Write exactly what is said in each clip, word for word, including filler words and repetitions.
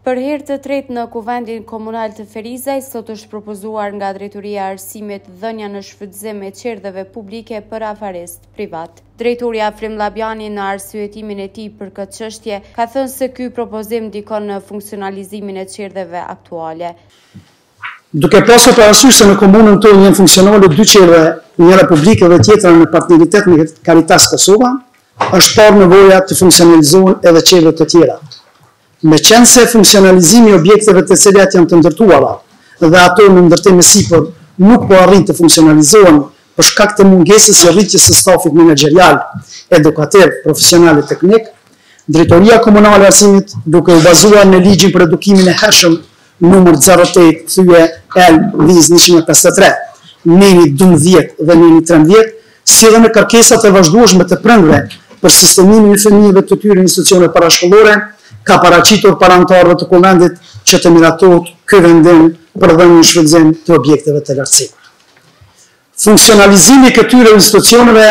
Për herë të tretë në Kuvendin Komunal të Ferizaj, sot është propozuar nga Drejtoria e Arsimit dhënia në shfrytëzim e qerdheve publike për afarist privat. Drejtoria Frim Llabjani në arsyetimin e tij për këtë çështje ka thënë se ky propozim ndikon në funksionalizimin e qerdheve aktuale. Duke pasur parasysh se në komunën tonë janë funksionale dy qerdhe, njëra publike dhe tjetra në partneritet me Caritas Kosova, është parë nevoja të funksionalizohen edhe qerdhe të tjera. Me qenë se funksionalizimi i objekteve të cilat janë të ndërtuara dhe ato në ndërtim e sipër nuk po arrin të funksionalizohen për shkak të mungesës së rritjes së stafit menaxherial, edukativ, profesional e teknik, Drejtoria Komunale e Arsimit, duke u bazuar në ligjin për edukimin e hershëm numër zero osht thyje L Viz njëqind e pesëdhjetë e tre, neni dymbëdhjetë dhe neni trembëdhjetë, si dhe në kërkesat e vazhdueshme të prindërve për sistemimin e fëmijëve të tyre në institucione parashkollore, ka paraqitur para anëtarëve të Kuvendit që të miratohet ky vendim për dhënien në shfrytëzim të objekteve të lartësimit. Funksionalizimi i këtyre institucioneve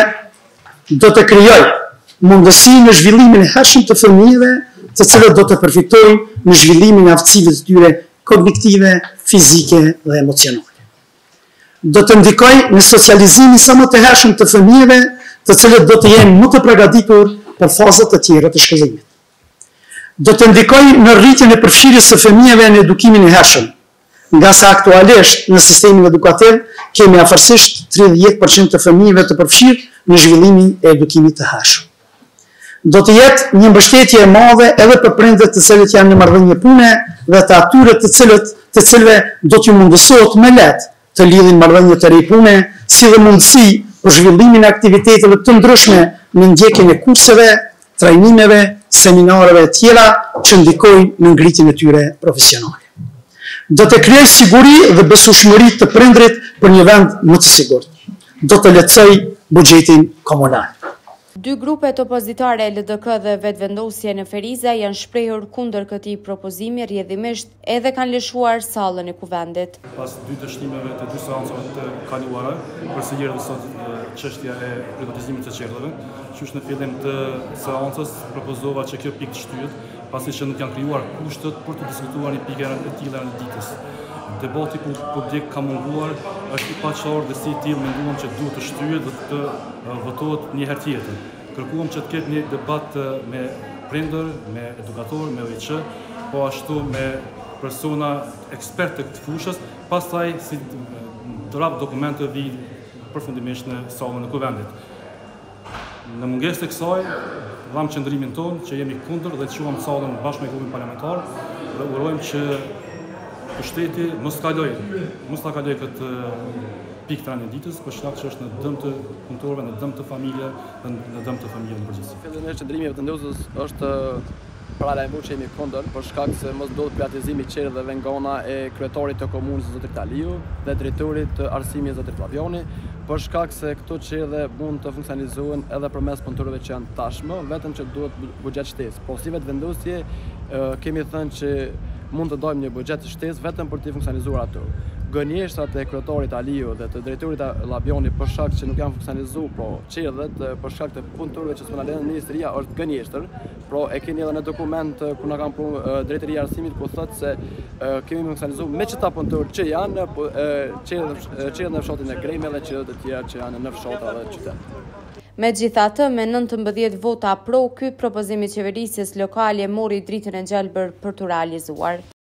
do të krijojë mundësi në zhvillimin e hershëm të fëmijëve, të cilët do të përfitojnë në zhvillimin e aftësive të tyre kognitive, fizike dhe emocionale. Do të ndikojë në socializimin sa më të hershëm të fëmijëve, të cilët do të jenë më të përgatitur për fazat e tjera të shkollimit. Do të ndikojë në rritjen e përfshirjes së fëmijëve në edukimin e hershëm, nga sa aktualisht në sistemin edukativ kemi afërsisht tridhjetë përqind të fëmijëve të përfshirë në zhvillimin e edukimit të hershëm. Do të jetë një mbështetje e madhe edhe për prindërit të cilët janë në marrëdhënie pune dhe të atyre të cilët të cilëve do t'ju mundësohet me lehtë të lidhin marrëdhënie të re pune, si dhe mundësi për zhvillimin e aktiviteteve të ndryshme në ndjekjen e kurseve, trajnimeve, seminareve e tjera që ndikojnë në ngritjen e tyre profesionale. Do të krijojë siguri dhe besueshmëri të prindërit për një vend më të sigurt. Do të lehtësojë buxhetin komunal. Dy grupet opozitare L D K dhe Vetëvendosje në Ferizaj janë shprehur kundër këtij propozimi, rrjedhimisht edhe kanë lëshuar sallën e Kuvendit. Pas dy dështimeve të dy seancave të kaluara, përse erdhi sot çështja e privatizimit të qerdheve, qysh në fillim të seancës propozova që kjo pikë të shtyhet, pasi që nuk janë krijuar kushtet për të diskutuar një pikë e tillë në ditës. Debati publik ka munguar, është i paqartë dhe si i tillë menduam që duhet të shtyhet dhe të votohet një herë tjetër. Kërkuam që të ketë një debat me prindër, me edukator, me O I Q, po ashtu me persona ekspertë të këtë fushës, pastaj si drap dokumente vi përfundimisht në sallën e Kuvendit. Në mungesë të kësaj, dham qëndrimin tonë që jemi kundër dhe të quam sallën bashkë me grupin parlamentar dhe urojmë që pushteti mos kaloj, mos ta kaloj këtë pikë të ditës, për shkak që është në dëm të punëtorëve, në dëm të familje dhe në dëm të familjeve në përgjithësi. Fillimisht qëndrimi i Vetëvendosjes është paralajmëruar që jemi kundër, për shkak se mos do të privatizimi i qerdheve nga ana e kryetarit të komunës zotërit Aliu dhe drejtorit të arsimit zotërit Llabjani, për shkak se këto qerdhe mund të funksionalizohen edhe përmes punëtorëve që janë tashmë, vetëm që duhet buxhet shtesë. Po si Vetëvendosje kemi thënë që mund të dojmë një buxhet të shtesë vetëm për të funksionalizuar ato. Gënjeshtrat e kryetarit Aliu dhe të drejtorit Llabjani për shkak që nuk janë funksionalizuar pro qerdhet, për shkak të punëtorëve që s'po na lënë ministria është gënjeshtër. Pro e keni edhe në dokument ku na kanë punë drejtoria e arsimit ku thotë se kemi funksionalizuar me çeta punëtorë që janë qerdhet në fshatin e Grejme dhe qerdhet e tjera që janë në fshatra dhe qytet. Megjithatë, me nëntëmbëdhjetë vota pro, ky propozim i qeverisjes lokale mori dritën e gjelbër për t'u realizuar.